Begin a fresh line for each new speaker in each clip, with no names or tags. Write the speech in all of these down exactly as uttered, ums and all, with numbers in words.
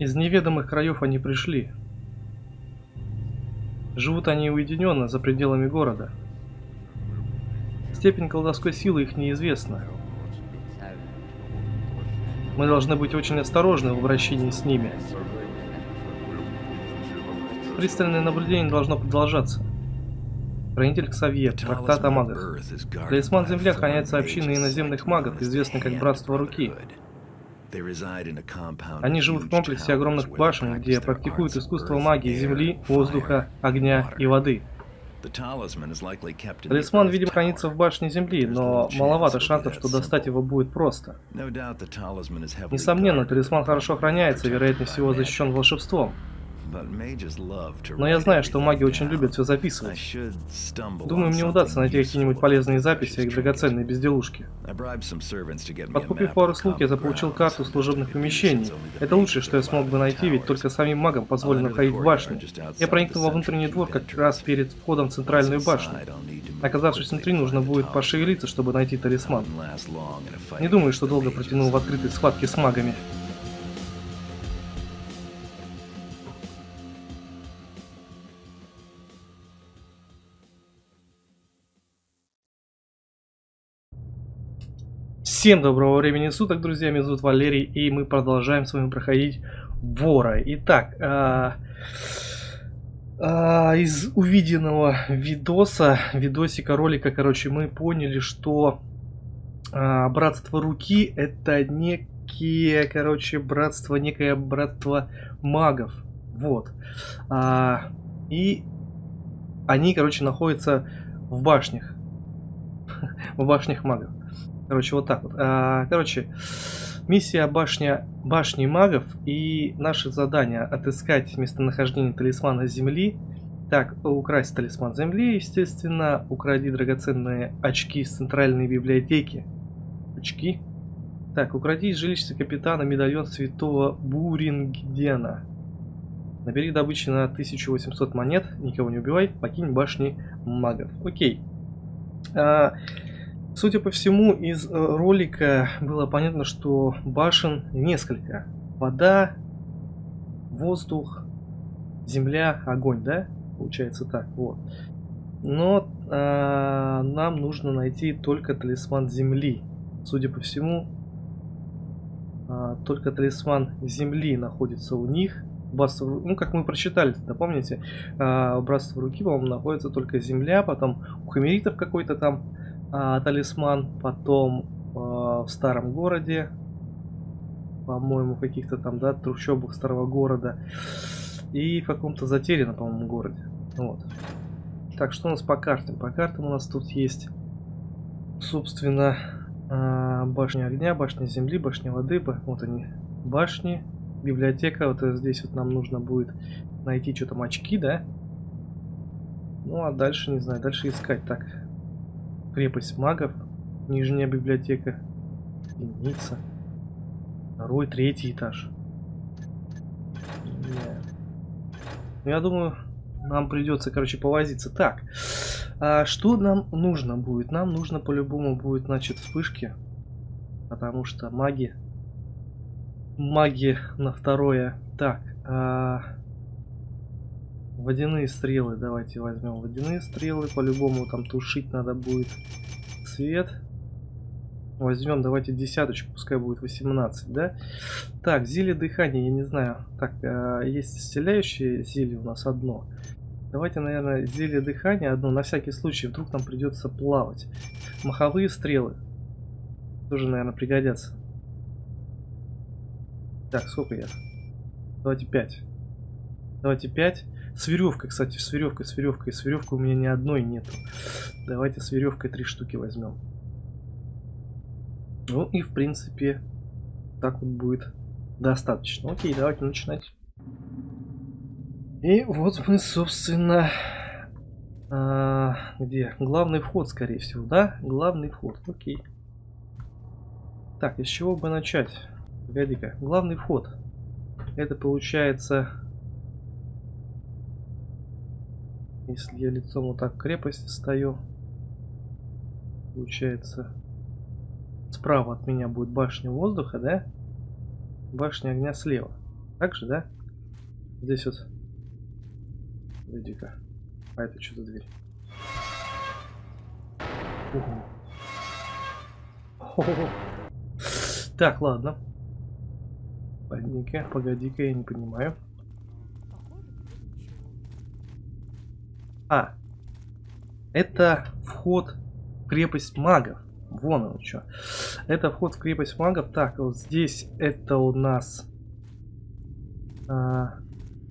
Из неведомых краев они пришли. Живут они уединенно, за пределами города. Степень колдовской силы их неизвестна. Мы должны быть очень осторожны в обращении с ними. Пристальное наблюдение должно продолжаться. Хранитель Ксавье, трактат о магах. Талисман Земли охраняется общиной иноземных магов, известной как Братство Руки. Они живут в комплексе огромных башен, где практикуют искусство магии Земли, воздуха, огня и воды. Талисман, видимо, хранится в башне Земли, но маловато шансов, что достать его будет просто. Несомненно, талисман хорошо охраняется и, вероятнее всего, защищен волшебством. Но я знаю, что маги очень любят все записывать. Думаю, мне удастся найти какие-нибудь полезные записи и драгоценные безделушки. Подкупив пару слуг, я заполучил карту служебных помещений. Это лучшее, что я смог бы найти, ведь только самим магам позволено входить в башню. Я проникнул во внутренний двор как раз перед входом в центральную башню. Оказавшись внутри, нужно будет пошевелиться, чтобы найти талисман. Не думаю, что долго протянул в открытой схватке с магами. Всем доброго времени суток, друзья, меня зовут Валерий, и мы продолжаем с вами проходить Вора. Итак, а, а, из увиденного видоса, видосика, ролика, короче, мы поняли, что а, Братство Руки — это некие, короче, братство, некое братство магов. Вот. А, и они, короче, находятся в башнях. В башнях магов. Короче, вот так вот. А, короче, миссия башня, башни магов и наше задание отыскать местонахождение талисмана Земли. Так, украсть талисман Земли, естественно. Укради драгоценные очки из центральной библиотеки. Очки. Так, укради из жилища капитана медальон святого Бурингдена. Набери добычи на тысячу восемьсот монет. Никого не убивай. Покинь башни магов. Окей. А, Судя по всему, из ролика было понятно, что башен несколько. Вода, воздух, земля, огонь, да? Получается так, вот. Но э, нам нужно найти только талисман Земли. Судя по всему, э, только талисман Земли находится у них. Братство, ну, как мы прочитали, да, помните? Э, Братство Руки, по-моему, находится только Земля, потом у химеритов какой-то там А, талисман, потом э, в старом городе, по-моему, в каких-то там, да, трущобах старого города, и в каком-то затерянном, по-моему, городе. Вот. Так, что у нас по картам? По картам у нас тут есть, собственно, э, башня огня, башня земли, башня воды, вот они, башни, библиотека. Вот здесь вот нам нужно будет найти что там, очки, да? Ну, а дальше, не знаю, дальше искать. Так. Крепость магов, нижняя библиотека, больница, второй, третий этаж. Yeah. Я думаю, нам придется, короче, повозиться. Так, а что нам нужно будет? Нам нужно по-любому будет, значит, вспышки, потому что маги, маги на второе. Так, а... водяные стрелы, давайте возьмем водяные стрелы, по-любому там тушить надо будет свет. Возьмем, давайте десяточку, пускай будет восемнадцать, да? Так, зелье дыхания, я не знаю. Так, э, есть исцеляющее зелье у нас одно. Давайте, наверное, зелье дыхания одно, на всякий случай, вдруг нам придется плавать. Маховые стрелы тоже, наверное, пригодятся. Так, сколько я? Давайте пять. Давайте пять. С веревкой, кстати, с веревкой, с веревкой, с веревкой у меня ни одной нету. Давайте с веревкой три штуки возьмем. Ну и в принципе так вот будет достаточно. Окей, давайте начинать. И вот мы, собственно, а, где? Главный вход, скорее всего, да? Главный вход, окей. Так, из чего бы начать? Погоди-ка, главный вход. Это получается... Если я лицом вот так в крепости стою, получается, справа от меня будет башня воздуха, да? Башня огня слева. Так же, да? Здесь вот. Иди-ка. А это что за дверь? Ого. Хо-хо-хо. Так, ладно. Погоди-ка, погоди-ка, я не понимаю. А. Это вход в крепость магов. Вон он что. Это вход в крепость магов. Так, вот здесь это у нас... А...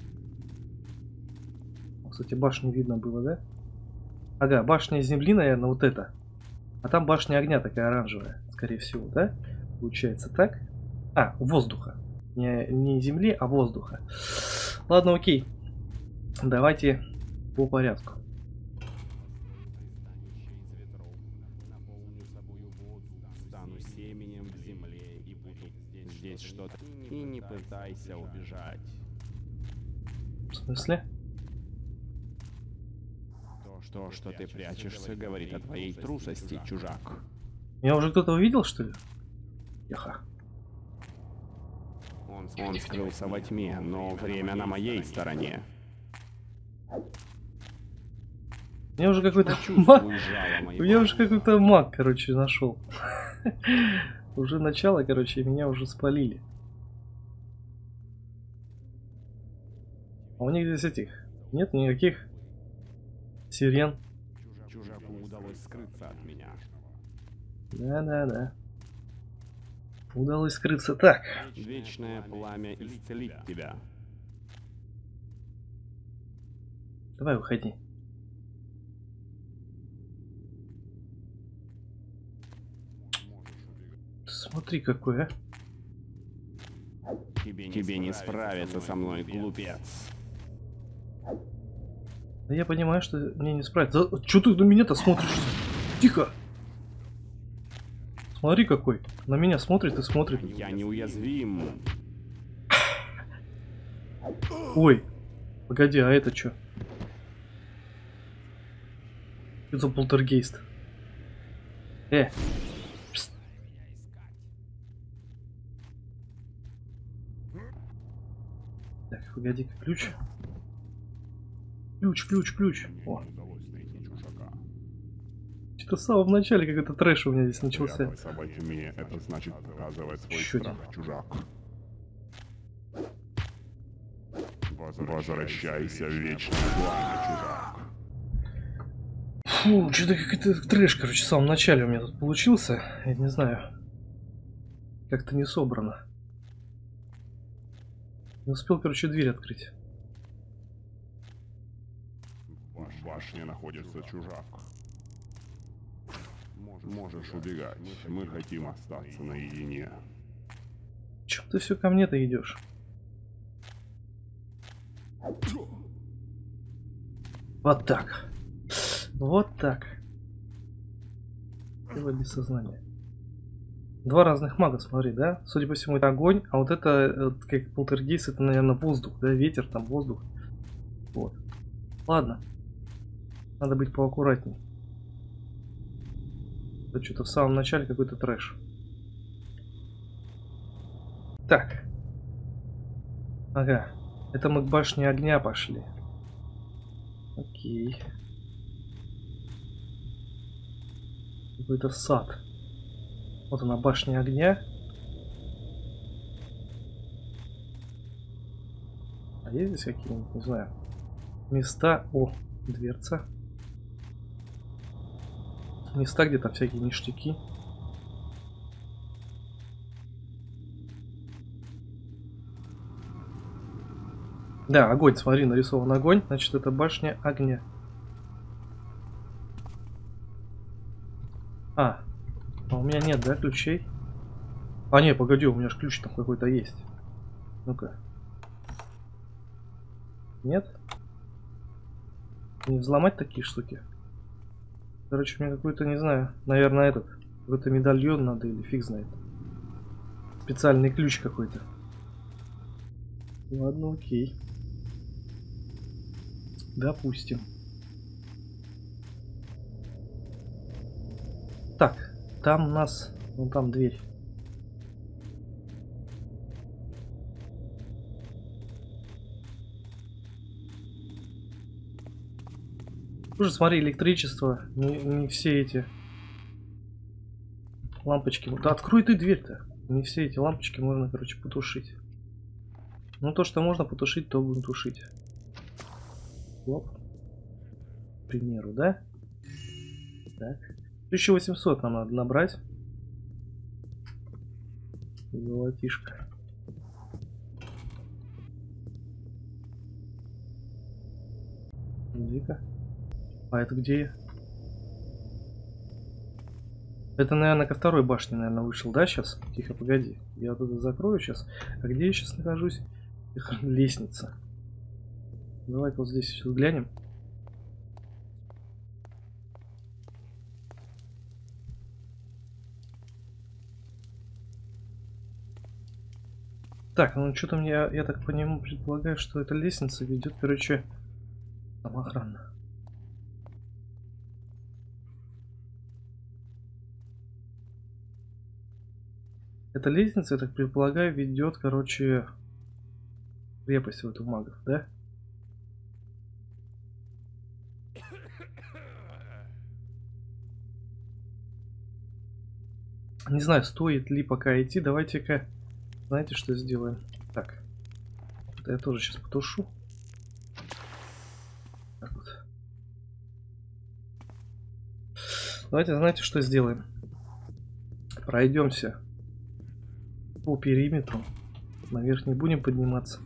Кстати, башню видно было, да? Ага, башня земли, наверное, вот это. А там башня огня такая оранжевая, скорее всего, да? Получается так. А, воздуха. Не, не земли, а воздуха. Ладно, окей. Давайте по порядку.
Здесь что-то. И не пытайся убежать.
В смысле?
То, что ты прячешься, говорит о твоей трусости, чужак.
Меня уже кто-то увидел, что ли? Яха.
Он, он скрылся во тьме, но время на моей стороне.
Мне уже какой-то
Почувствуй
маг.
жало моего.
Я уже какой-то маг, короче, нашел. Уже начало, короче, и меня уже спалили. А у них здесь этих нет никаких сирен.
Чужаку удалось скрыться от меня.
Да-да-да. Удалось скрыться. Так.
Вечное пламя исцелит тебя.
Давай, выходи. Смотри, какой, а.
Тебе, Тебе не справиться со мной, глупец.
Да я понимаю, что мне не справиться. Да, чё ты на меня-то смотришь? Тихо! Смотри какой. На меня смотрит и смотрит.
Я неуязвим.
Ой. Погоди, а это что? Что за полтергейст? Э. Пст. Так, погоди-ка, ключ. Ключ, ключ, ключ. О. Что-то в самом начале какой-то трэш у меня здесь начался.
Это значит показывать свой
Чё
страх, чужак. Возвращайся в вечное пламя, чужак.
Фу, что-то какой-то трэш, короче, в самом начале у меня тут получился. Я не знаю. Как-то не собрано. Не успел, короче, дверь открыть.
В башне находится чужак. Можешь убегать. Мы хотим остаться наедине.
Чё ты все ко мне-то идешь? Вот так. Вот так. Его без сознания. Два разных мага, смотри, да? Судя по всему, это огонь, а вот это, вот, как полтергейст, это, наверное, воздух, да? Ветер, там воздух. Вот. Ладно. Надо быть поаккуратней. Это что-то в самом начале какой-то трэш. Так. Ага. Это мы к башне огня пошли. Окей. Какой-то сад. Вот она, башня огня. А есть здесь какие-нибудь, не знаю, места? О, дверца. Места, где там всякие ништяки. Да, огонь, смотри, нарисован огонь, значит, это башня огня. А, а у меня нет, да, ключей? А, не, погоди, у меня же ключ там какой-то есть. Ну-ка. Нет? Не взломать такие штуки? Короче, мне какой-то, не знаю, наверное, этот, какой-то медальон надо или фиг знает. Специальный ключ какой-то. Ладно, окей. Допустим. Так, там у нас, вон там дверь. Уже смотри, электричество, не, не все эти лампочки. Да открой ты дверь-то. Не все эти лампочки можно, короче, потушить. Ну то, что можно потушить, то будем тушить. Оп. К примеру, да? Так. тысяча восемьсот нам надо набрать. Золотишко. Иди-ка. А это где я? Это, наверное, ко второй башне, наверное, вышел, да, сейчас? Тихо, погоди. Я вот это закрою сейчас. А где я сейчас нахожусь? Тихо, лестница. Давай-ка вот здесь сейчас глянем. Так, ну что-то мне, я так по нему предполагаю, что эта лестница ведет, короче, там охрана. Эта лестница, я так предполагаю, ведет, короче, крепость в эту магов, да? Не знаю, стоит ли пока идти. Давайте-ка, знаете, что сделаем? Так, это я тоже сейчас потушу. Так вот. Давайте, знаете, что сделаем? Пройдемся по периметру. Наверх не будем подниматься.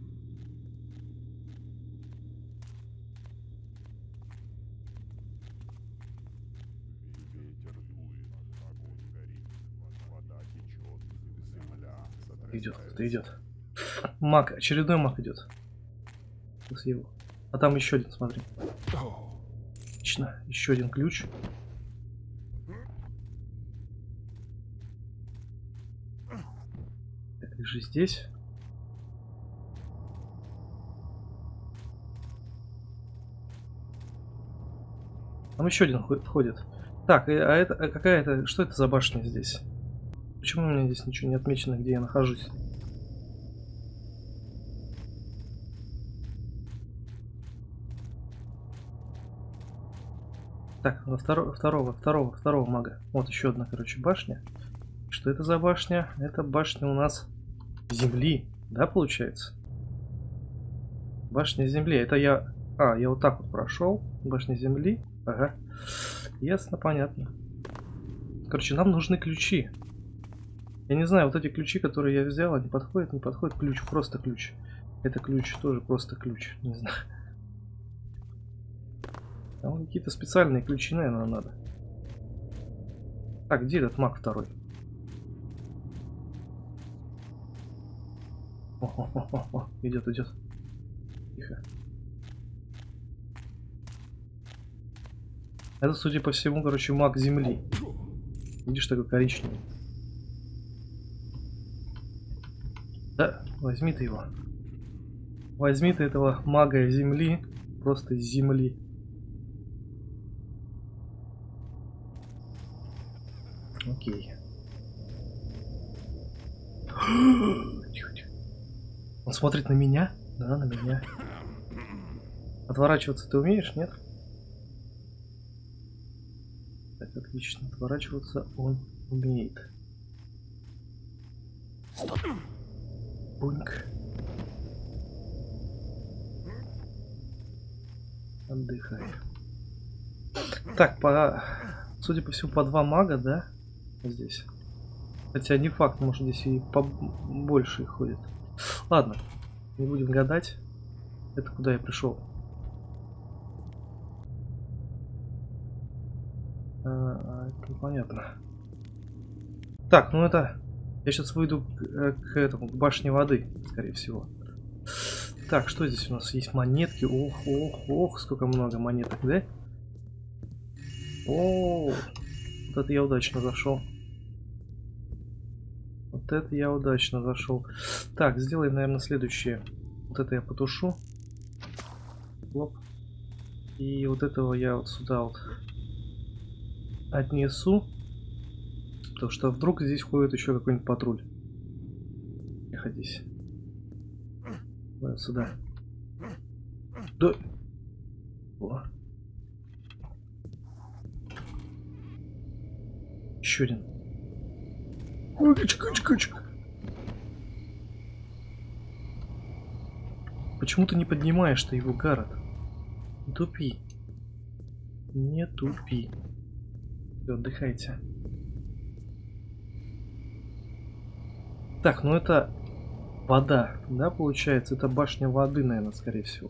Идет, кто-то идет. Маг, очередной маг идет. Его. А там еще один, смотри. Отлично, еще один ключ. Так, лежи здесь. Там еще один входит. Так, а это а какая это? Что это за башня здесь? Почему у меня здесь ничего не отмечено, где я нахожусь? Так, второго, второго, второго, второго мага. Вот еще одна, короче, башня. Что это за башня? Это башня у нас земли, да, получается? Башня земли. Это я... А, я вот так вот прошел. Башня земли. Ага. Ясно, понятно. Короче, нам нужны ключи. Я не знаю, вот эти ключи, которые я взял, они подходят, не подходят. Ключ, просто ключ. Это ключ, тоже просто ключ. Не знаю. Там какие-то специальные ключи, наверное, надо. Так, где этот маг второй? О-о-о-о, идет, идет. Тихо. Это, судя по всему, короче, маг земли. Видишь, такой коричневый. Да, возьми ты его. Возьми ты этого мага земли. Просто земли. Окей. Тихо, тихо. Он смотрит на меня? Да, на меня. Отворачиваться ты умеешь, нет? Так, отлично. Отворачиваться он умеет. Буньк. Отдыхай. Так, по... судя по всему, по два мага, да? Здесь. Хотя не факт, может здесь и побольше их ходит. Ладно, не будем гадать. Это куда я пришел? А, это непонятно. Так, ну это... Я сейчас выйду к, к этому, к башне воды, скорее всего. Так, что здесь у нас есть? Монетки. Ох, ох, ох, сколько много монеток, да? О, вот это я удачно зашел. Вот это я удачно зашел. Так, сделаем, наверное, следующее. Вот это я потушу. Лоп. И вот этого я вот сюда вот отнесу. Потому что вдруг здесь ходит еще какой-нибудь патруль. Тихо здесь. Давай сюда. Да. О. Еще один. Кучка, кучка, кучка. Почему ты не поднимаешь-то его, Гаррет? Не тупи. Не тупи. Все, отдыхайте. Так, ну это вода, да, получается? Это башня воды, наверное, скорее всего.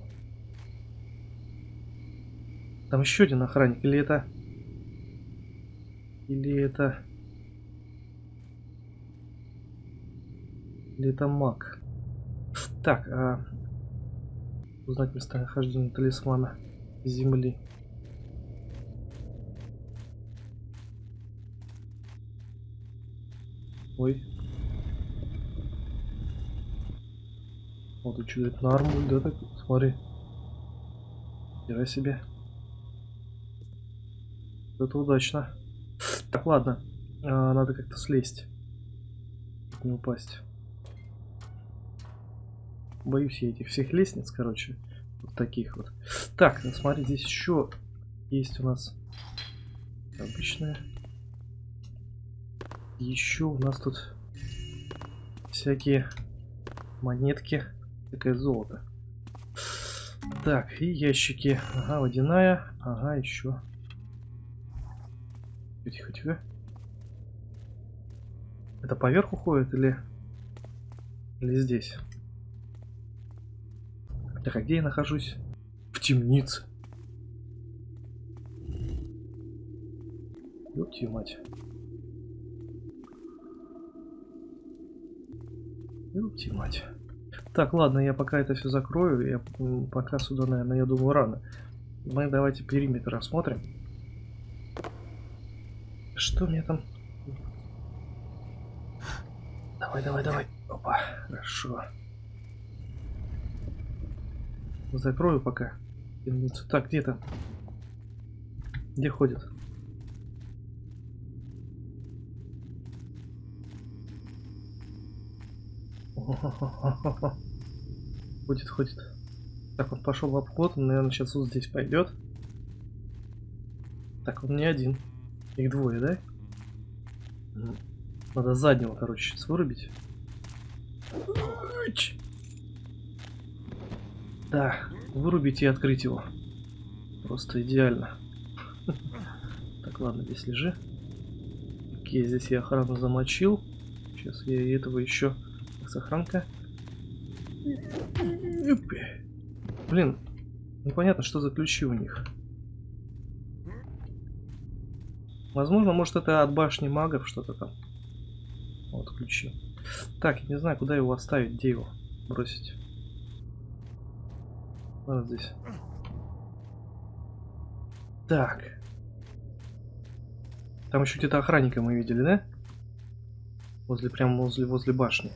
Там еще один охранник. Или это... Или это... Или это маг. Так, а... узнать местонахождение талисмана земли. Ой. Вот и что, это на армуль, да, так? Смотри. Хера себе. Это удачно. Так, ладно. А, надо как-то слезть. Не упасть. Боюсь я этих всех лестниц, короче. Вот таких вот. Так, ну смотри, здесь еще есть у нас обычные. Еще у нас тут всякие монетки. Такое золото. Так, и ящики. Ага, водяная. Ага, еще. Тихо, тихо. Это поверху ходит или... Или здесь? Так, а где я нахожусь? В темнице. Ёпти мать. Ёпти мать. Так, ладно, я пока это все закрою. Я пока сюда, наверное, я думаю, рано. Мы давайте периметр осмотрим. Что мне там? Давай, давай, давай. Опа, хорошо. Закрою пока. Так, где там? Где ходит? Ходит, ходит. Так, он пошел в обход. Он, наверное, сейчас вот здесь пойдет. Так, он не один. Их двое, да? Надо заднего, короче, сейчас вырубить. Да, вырубить и открыть его. Просто идеально. Так, ладно, здесь лежи. Окей, здесь я охрану замочил. Сейчас я и этого еще. Сохранка. Блин, непонятно, что за ключи у них. Возможно, может, это от башни магов что-то там. Вот ключи. Так, я не знаю, куда его оставить, где его бросить. Вот здесь. Так. Там еще где-то охранника мы видели, да? Возле, прямо возле, возле башни.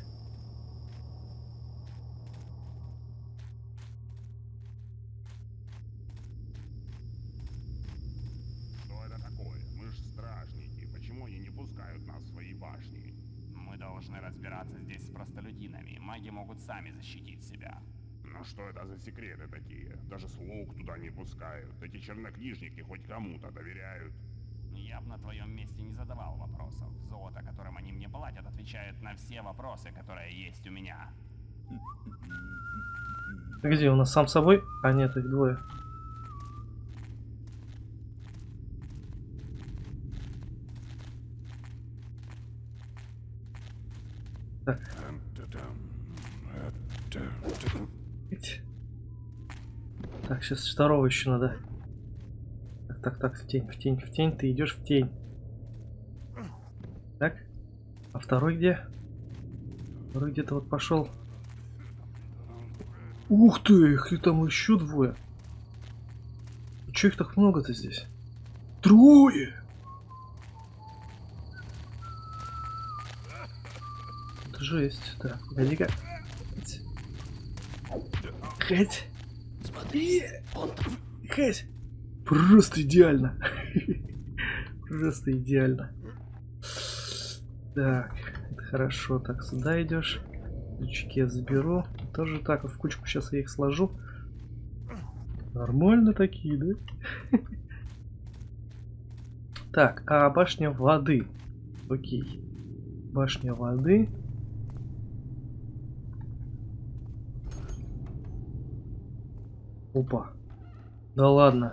Что это такое? Мы ж стражники. Почему они не пускают нас в свои башни? Мы должны разбираться здесь с простолюдинами. Маги могут сами защитить себя. Но что это за секреты такие? Даже слуг туда не пускают. Эти чернокнижники хоть кому-то доверяют. Я бы на твоем месте не задавал вопросов. Золото, которым они мне платят, отвечает на все вопросы, которые есть у меня.
Где у нас сам собой? А нет, их двое. Так. Так, сейчас второго еще надо. Так, так, так, в тень, в тень, в тень. Ты идешь в тень. Так. А второй где? Второй где-то вот пошел. Ух ты, их там еще двое. Че их так много-то здесь? Трое! Это жесть. Так, погоди-ка. Хоть. Смотри. Хоть. Просто идеально. Просто идеально. Так, это хорошо. Так, сюда идешь. Ключики я заберу. Тоже так, в кучку сейчас я их сложу. Нормально такие, да? Так, а башня воды. Окей. Башня воды. Опа. Да ладно.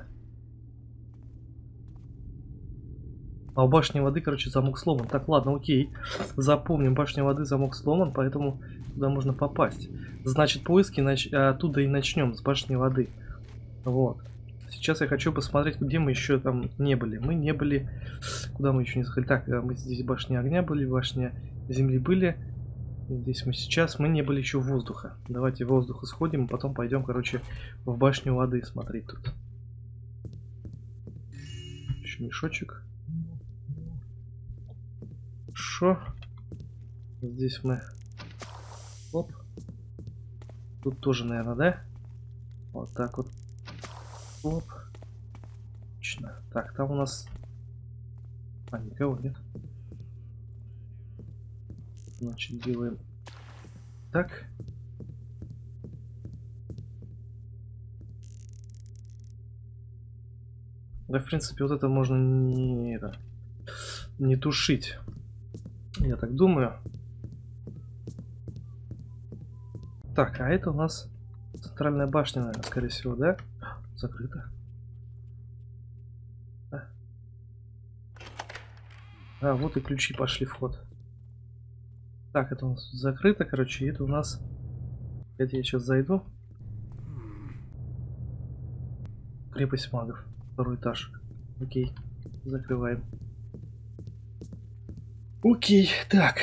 А у башни воды, короче, замок сломан. Так, ладно, окей. Запомним, башня воды, замок сломан, поэтому туда можно попасть. Значит, поиски нач... оттуда и начнем, с башни воды. Вот. Сейчас я хочу посмотреть, где мы еще там не были. Мы не были... Куда мы еще не заходили? Так, мы здесь башня огня были, башня земли были. Здесь мы сейчас... Мы не были еще воздуха. Давайте в воздух сходим, а потом пойдем, короче, в башню воды смотреть тут. Еще мешочек. Хорошо. Здесь мы... Оп. Тут тоже, наверное, да? Вот так вот. Оп. Отлично. Так, там у нас... А, никого нет. Значит, делаем так. Да, в принципе, вот это можно не, это, не тушить. Я так думаю. Так, а это у нас центральная башня, наверное, скорее всего, да? Закрыто. А, а вот и ключи пошли в ход. Так, это у нас закрыто, короче, это у нас... Хотя я сейчас зайду. Крепость магов. Второй этаж. Окей, закрываем. Окей, так.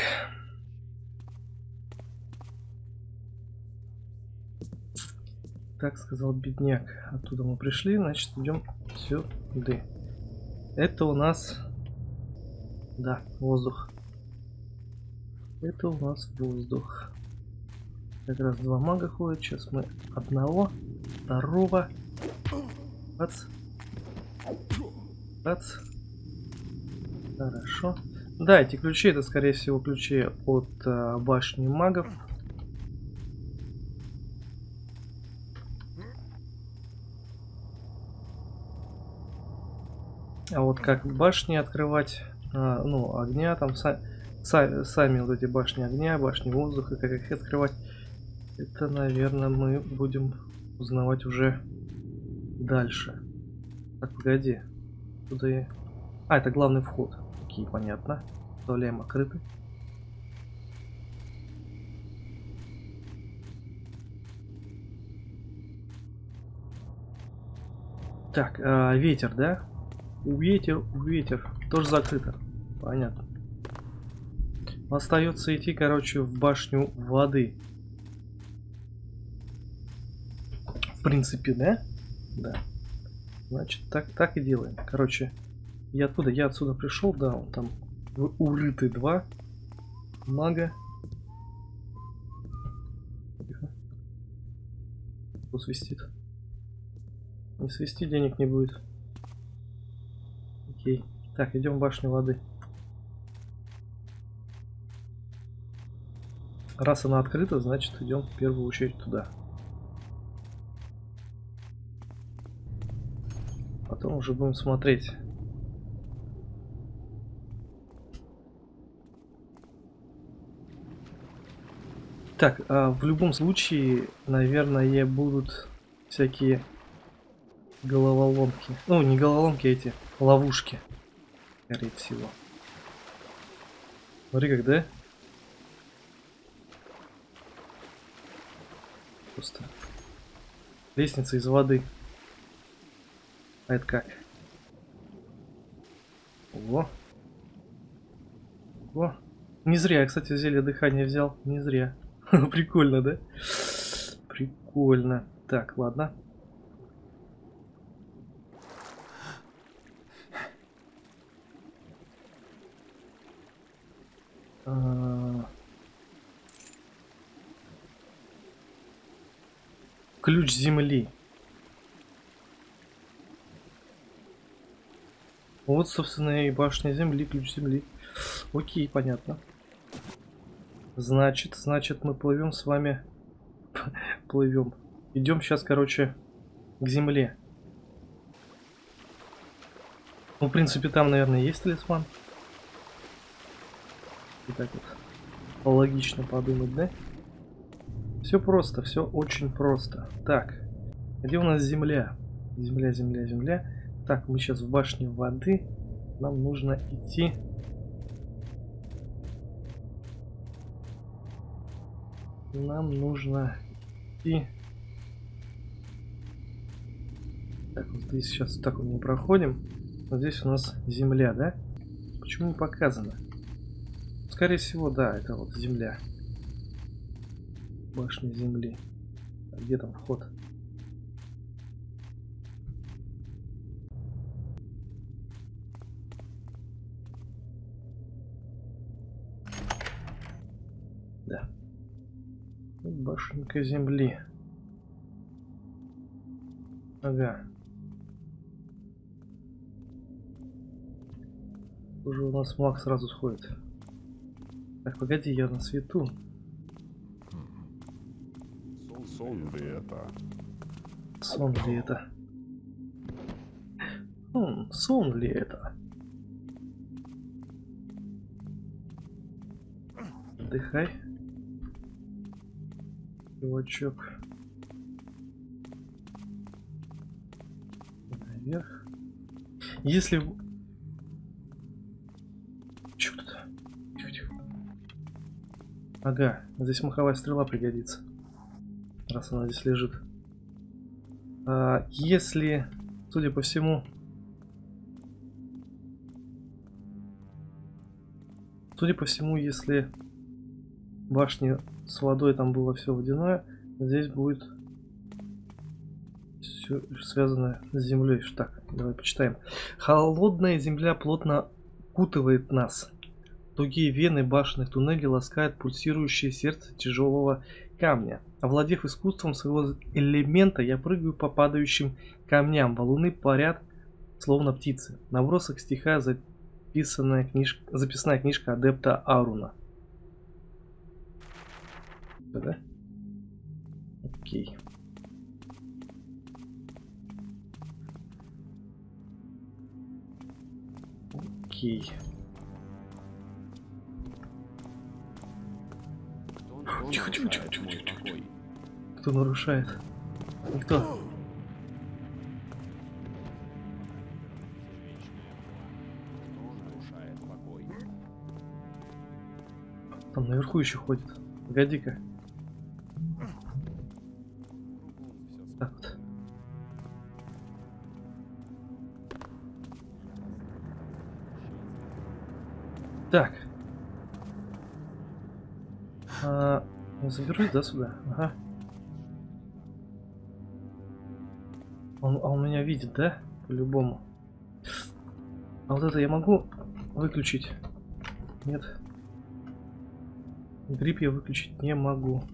Так сказал бедняк. Оттуда мы пришли, значит, идем сюда. Это у нас... Да, воздух. Это у нас воздух. Как раз два мага ходят. Сейчас мы одного, второго. Бац. Бац. Хорошо. Да, эти ключи, это, скорее всего, ключи от а, башни магов. А вот как башни открывать, а, ну, огня, там са са сами вот эти башни огня, башни воздуха, как их открывать, это, наверное, мы будем узнавать уже дальше. Так, погоди. Туда и... А, это главный вход. Окей, понятно. Оставляем открытый. Так, а, ветер, да? Ветер, ветер. Тоже закрыто. Понятно. Остается идти, короче, в башню воды. В принципе, да? Да. Значит, так, так и делаем. Короче, я откуда? Я отсюда пришел, да, он там урыты два мага. Тихо. Кто свистит? Не свисти, денег не будет. Окей. Так, идем в башню воды. Раз она открыта, значит, идем в первую очередь туда. Потом уже будем смотреть. Так, а в любом случае, наверное, будут всякие головоломки. Ну, не головоломки, а эти ловушки. Скорее всего. Смотри, как, да? Просто лестница из воды. А это как? Ого. Ого. Не зря я, кстати, зелье дыхания взял. Не зря. Прикольно, да? Прикольно. Так, ладно. А... Ключ земли. Вот, собственно, и башня земли, ключ земли. Окей, понятно. Значит, значит, мы плывем с вами. Плывем. Идем сейчас, короче, к земле. Ну, в принципе, там, наверное, есть талисман. И так вот логично подумать, да? Все просто, все очень просто. Так, где у нас земля? Земля, земля, земля. Так, мы сейчас в башне воды. Нам нужно идти. Нам нужно идти. Так, вот здесь сейчас так вот мы проходим. Вот здесь у нас земля, да? Почему не показано? Скорее всего, да, это вот земля. Башня земли. А где там вход? Да. Вот башенка земли. Ага. Уже у нас маг сразу сходит. Так, погоди, я на свету.
Сон ли это?
Сон ли это? Хм, сон ли это? Отдыхай. Чувачок. Наверх. Если... Чё тут? Тихо, тихо. Ага, здесь маховая стрела пригодится. Раз она здесь лежит. А, если, судя по всему... Судя по всему, если башни с водой там было все водяное, здесь будет все связано с землей. Так, давай почитаем. Холодная земля плотно укутывает нас. Тугие вены башенных туннелей ласкают пульсирующее сердце тяжелого камня. Овладев искусством своего элемента, я прыгаю по падающим камням. Валуны парят, словно птицы. Набросок стиха записанная книжка, записная книжка адепта Аруна. Да? Окей. Окей. Тихо, тихо, тихо, тихо, тихо, тихо. Кто нарушает? Никто. Там наверху еще ходит. Погоди-ка. Так вот. Так. А, я заберусь, да, сюда? Ага. Он, а он меня видит, да? По-любому. А вот это я могу выключить? Нет. Грипп я выключить не могу.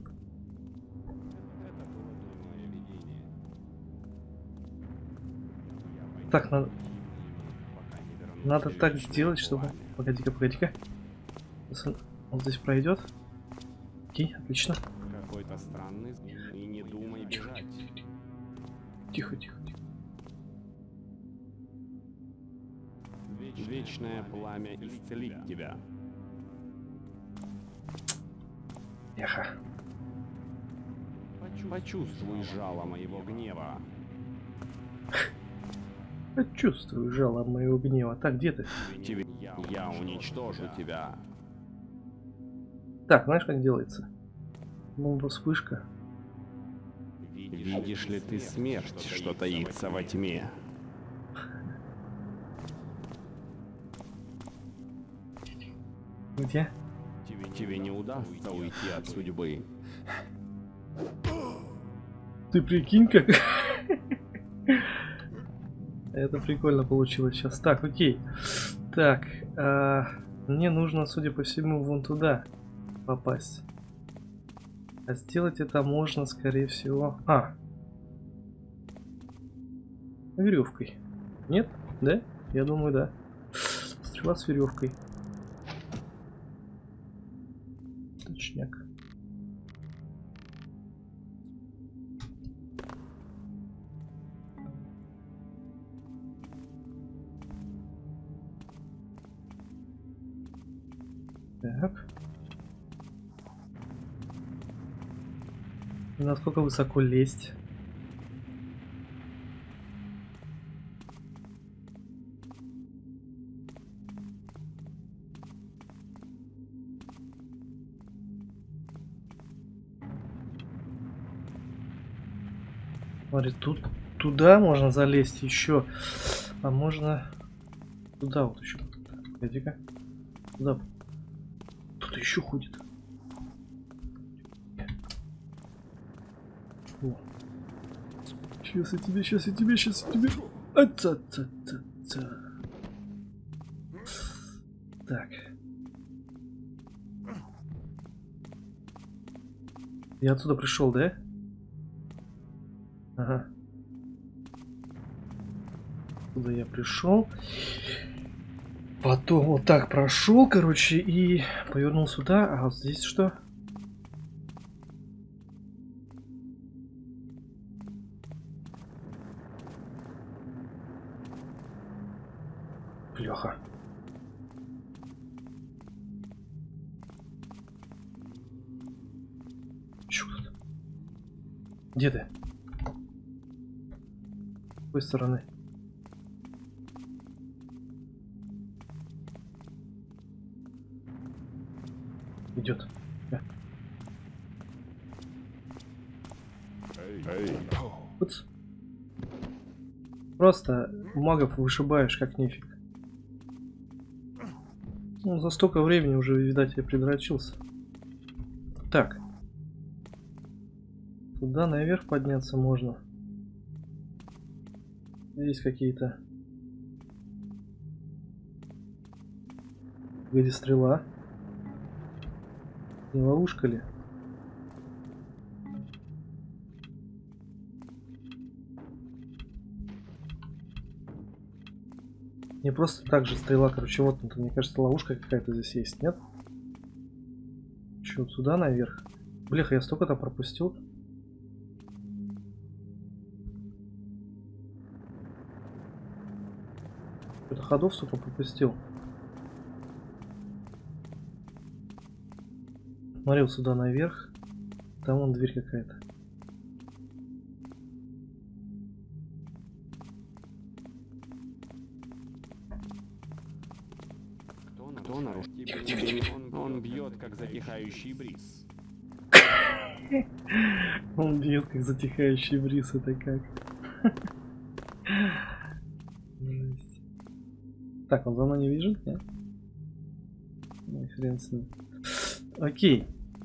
Так, надо... Надо так сделать, чтобы... Погоди-ка, погоди-ка. Он здесь пройдет. Окей, отлично.
Какой-то странный и не думай бежать.
Тихо, тихо, тихо.
Вечное пламя исцелит тебя.
Яха.
Почувствуй жало моего гнева.
Чувствую жало моего гнева. Так, где ты?
Тебе я, я уничтожу тебя.
Так, знаешь, как делается? Бомба, вспышка.
Видишь ли ты смерть, что таится во тьме?
Где?
Тебе, тебе не удастся уйти от судьбы.
Ты прикинь, как... Это прикольно получилось сейчас. Так, окей. Так, а, мне нужно, судя по всему, вон туда попасть. А сделать это можно, скорее всего... А! Веревкой. Нет? Да? Я думаю, да. Стрела с веревкой. Точняк. Так. И насколько высоко лезть? Смотри, тут туда можно залезть еще, а можно туда вот еще. Погоди-ка. Туда. Тут еще ходит. О. Сейчас я тебе, сейчас я тебе, сейчас я тебе. А-ца-ца-ца-ца. Так. Я отсюда пришел, да? Ага. Туда я пришел. Потом вот так прошел, короче, и повернул сюда. А вот здесь что? Леха. Чё тут? Где ты? С какой стороны? Идет. Да. Вот. Просто магов вышибаешь как нефиг. Ну, за столько времени уже, видать, я придрочился. Так. Туда наверх подняться можно. Здесь какие-то... Где стрела? Не ловушка ли? Не просто так же стрела, короче, вот, мне кажется, ловушка какая-то здесь есть, нет? Че, вот сюда наверх? Бляха, я столько-то пропустил. Что-то ходов, сука, пропустил. Смотрел сюда наверх. Там вон дверь какая-то.
Кто нарушил?
Тихо, тихо, тихо, тихо.
Он, он бьет, как затихающий бриз.
Он бьет, как затихающий бриз, это как? Так, он за мной не бежит, нет? Ну, хрен с ним. Окей.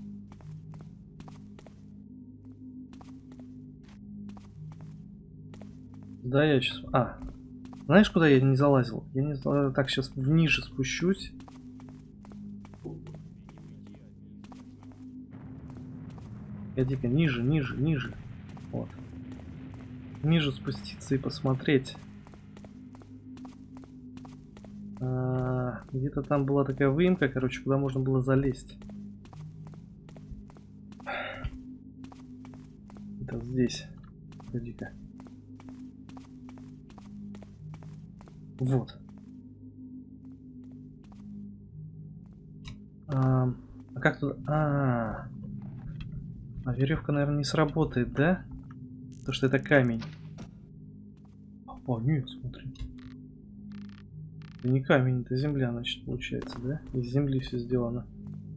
Да, я сейчас... А, знаешь, куда я не залазил? Я не залазил. Так, сейчас вниже спущусь. Погоди-ка, ниже, ниже, ниже. Вот. Ниже спуститься и посмотреть. А, где-то там была такая выемка, короче, куда можно было залезть. Это здесь. Погоди-ка. Вот. А, а как туда? А, -а, -а. а веревка, наверное, не сработает, да? Потому что это камень. О, нет, смотри. Это не камень, это земля, значит, получается, да? Из земли все сделано.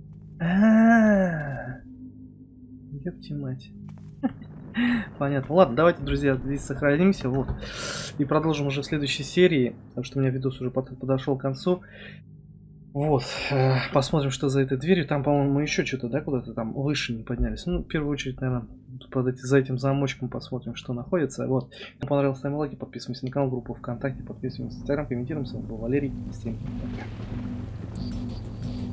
А-а-а! Ёпти мать. Понятно. Ладно, давайте, друзья, здесь сохранимся, вот. И продолжим уже в следующей серии, потому что у меня видос уже подошел к концу. Вот. Посмотрим, что за этой дверью. Там, по-моему, мы еще что-то, да, куда-то там выше не поднялись. Ну, в первую очередь, наверное, под эти, за этим замочком посмотрим, что находится. Вот. Если понравилось, ставим лайки, подписываемся на канал, группу ВКонтакте, подписываемся на Инстаграм, комментируем. С вами был Валерий. Всем пока.